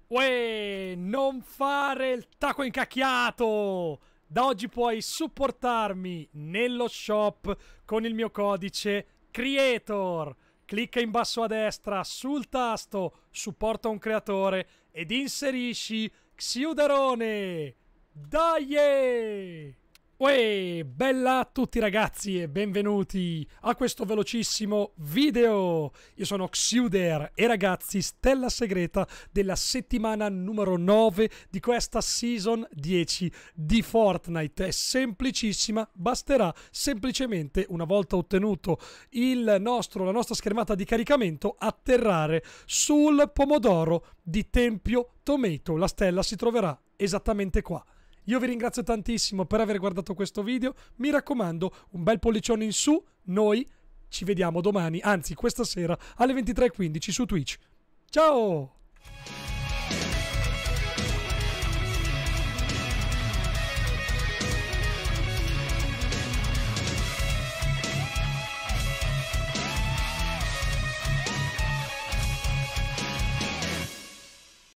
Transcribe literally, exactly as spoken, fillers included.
Uè, non fare il taco incacchiato! Da oggi puoi supportarmi nello shop con il mio codice CREATOR. Clicca in basso a destra sul tasto supporta un creatore ed inserisci Xiuderone. Dai! Uè, bella a tutti ragazzi e benvenuti a questo velocissimo video. Io sono Xiuder e ragazzi, stella segreta della settimana numero nove di questa season dieci di Fortnite. È semplicissima, basterà semplicemente, una volta ottenuto il nostro, la nostra schermata di caricamento, atterrare sul pomodoro di Tempio Tomato. La stella si troverà esattamente qua. Io vi ringrazio tantissimo per aver guardato questo video, mi raccomando un bel pollicione in su, noi ci vediamo domani, anzi questa sera alle ventitré e quindici su Twitch. Ciao!